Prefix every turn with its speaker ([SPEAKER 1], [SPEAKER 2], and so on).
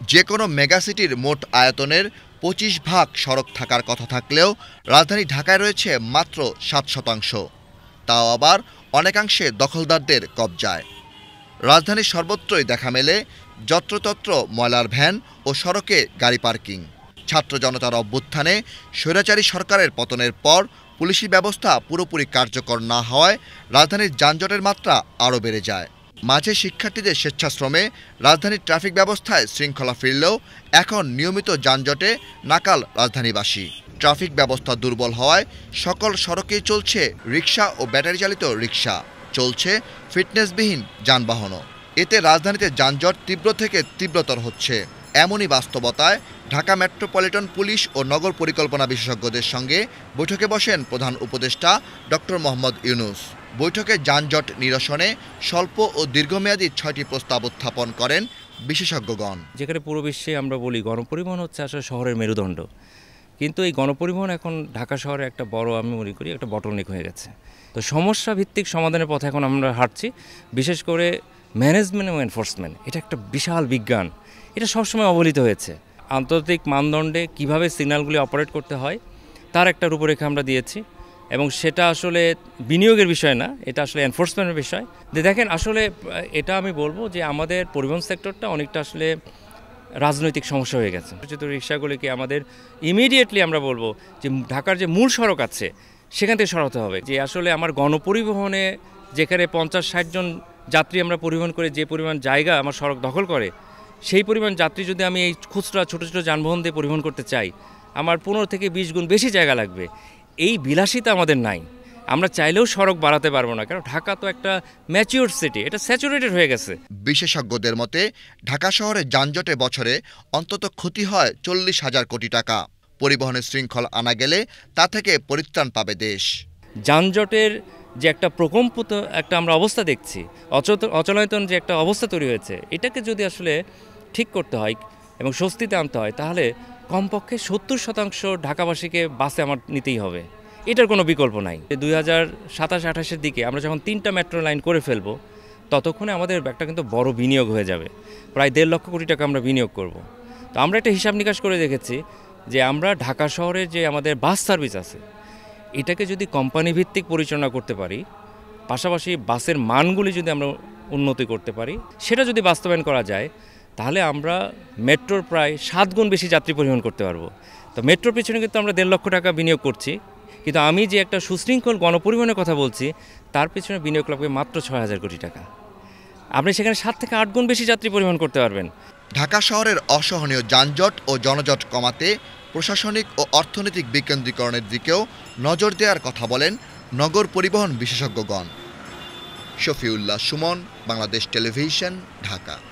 [SPEAKER 1] যে কোনো মেগাসিটির মোট আয়তনের ২৫ ভাগ সড়ক থাকার কথা থাকলেও রাজধানী ঢাকায় রয়েছে মাত্র ৭%, তাও আবার অনেকাংশে দখলদারদের কবজায়। রাজধানীর সর্বত্রই দেখা মেলে যত্রতত্র ময়লার ভ্যান ও সড়কে গাড়ি পার্কিং। ছাত্র জনতার অভ্যুত্থানে স্বৈরাচারী সরকারের পতনের পর পুলিশি ব্যবস্থা পুরোপুরি কার্যকর না হওয়ায় রাজধানীর যানজটের মাত্রা আরও বেড়ে যায়। মাঝে শিক্ষার্থীদের স্বেচ্ছাশ্রমে রাজধানীর ট্রাফিক ব্যবস্থায় শৃঙ্খলা ফিরলেও এখন নিয়মিত যানজটে নাকাল রাজধানীবাসী। ট্রাফিক ব্যবস্থা দুর্বল হওয়ায় সকল সড়কেই চলছে রিকশা ও ব্যাটারি চালিত রিকশা, চলছে ফিটনেসবিহীন যানবাহনও। এতে রাজধানীতে যানজট তীব্র থেকে তীব্রতর হচ্ছে। এমনই বাস্তবতায় ঢাকা মেট্রোপলিটন পুলিশ ও নগর পরিকল্পনা বিশেষজ্ঞদের সঙ্গে বৈঠকে বসেন প্রধান উপদেষ্টা ডক্টর মোহাম্মদ ইউনূস। বৈঠকে যানজট নিরসনে স্বল্প ও দীর্ঘমেয়াদী ৬টি প্রস্তাব উত্থাপন করেন বিশেষজ্ঞগণ।
[SPEAKER 2] যেখানে পুরো বিশ্বে আমরা বলি গণপরিবহন হচ্ছে আসলে শহরের মেরুদণ্ড, কিন্তু এই গণপরিবহন এখন ঢাকা শহরে একটা বড়, আমি মনে করি একটা বটলনেক হয়ে গেছে। তো সমস্যা ভিত্তিক সমাধানের পথে এখন আমরা হাঁটছি। বিশেষ করে ম্যানেজমেন্ট এবং এনফোর্সমেন্ট, এটা একটা বিশাল বিজ্ঞান, এটা সবসময় অবহেলিত হয়েছে। আন্তর্জাতিক মানদণ্ডে কিভাবে সিগন্যালগুলি অপারেট করতে হয় তার একটা রূপরেখা আমরা দিয়েছি, এবং সেটা আসলে বিনিয়োগের বিষয় না, এটা আসলে এনফোর্সমেন্টের বিষয়। দেখেন, আসলে এটা আমি বলবো যে আমাদের পরিবহন সেক্টরটা অনেকটা আসলে রাজনৈতিক সমস্যা হয়ে গেছে। যেহেতু রিক্সাগুলিকে আমাদের ইমিডিয়েটলি আমরা বলবো যে ঢাকার যে মূল সড়ক আছে সেখান থেকে সরাতে হবে। যে আসলে আমার গণপরিবহনে যেখানে ৫০-৬০ জন যাত্রী আমরা পরিবহন করে যে পরিমাণ জায়গা আমার সড়ক দখল করে, সেই পরিমাণ যাত্রী যদি আমি এই খুচরা ছোটো ছোটো যানবাহন দিয়ে পরিবহন করতে চাই, আমার ১৫ থেকে ২০ গুণ বেশি জায়গা লাগবে। এই বিলাসিতা আমাদের নাই। আমরা চাইলেও সড়ক বাড়াতে পারবো না, কারণ ঢাকা তো একটা ম্যাচিউর সিটি, এটা স্যাচুরেটেড হয়ে গেছে।
[SPEAKER 1] বিশেষজ্ঞদের মতে ঢাকা শহরে যানজটে বছরে অন্তত ক্ষতি হয় ৪০,০০০ কোটি টাকা। পরিবহনের শৃঙ্খল আনা গেলে তা থেকে পরিত্রাণ পাবে দেশ।
[SPEAKER 2] যানজটের যে একটা প্রকম্পিত একটা আমরা অবস্থা দেখছি, অচলায়তন যে একটা অবস্থা তৈরি হয়েছে, এটাকে যদি আসলে ঠিক করতে হয় এবং স্বস্তিতে আনতে হয়, তাহলে কমপক্ষে ৭০% ঢাকাবাসীকে বাসে আমার নিতেই হবে। এটার কোনো বিকল্প নাই। ২০২৭-২৮-এর দিকে আমরা যখন ৩টা মেট্রো লাইন করে ফেলবো, ততক্ষণে আমাদের একটা কিন্তু বড় বিনিয়োগ হয়ে যাবে। প্রায় ১.৫ লক্ষ কোটি টাকা আমরা বিনিয়োগ করব। তো আমরা একটা হিসাব নিকাশ করে দেখেছি যে আমরা ঢাকা শহরের যে আমাদের বাস সার্ভিস আছে, এটাকে যদি কোম্পানি ভিত্তিক পরিচালনা করতে পারি, পাশাপাশি বাসের মানগুলি যদি আমরা উন্নতি করতে পারি, সেটা যদি বাস্তবায়ন করা যায়, তাহলে আমরা মেট্রোর প্রায় ৭ গুণ বেশি যাত্রী পরিবহন করতে পারবো। তো মেট্রোর পিছনে কিন্তু আমরা ১.৫ লক্ষ টাকা বিনিয়োগ করছি, কিন্তু আমি যে একটা সুশৃঙ্খল গণপরিবহনের কথা বলছি, তার পিছনে বিনিয়োগ লাগবে মাত্র ৬,০০০ কোটি টাকা। আপনি সেখানে ৭ থেকে ৮ গুণ বেশি যাত্রী পরিবহন করতে পারবেন।
[SPEAKER 1] ঢাকা শহরের অসহনীয় যানজট ও জনজট কমাতে প্রশাসনিক ও অর্থনৈতিক বিকেন্দ্রীকরণের দিকেও নজর দেওয়ার কথা বলেন নগর পরিবহন বিশেষজ্ঞগণ। শফিউল্লাহ সুমন, বাংলাদেশ টেলিভিশন, ঢাকা।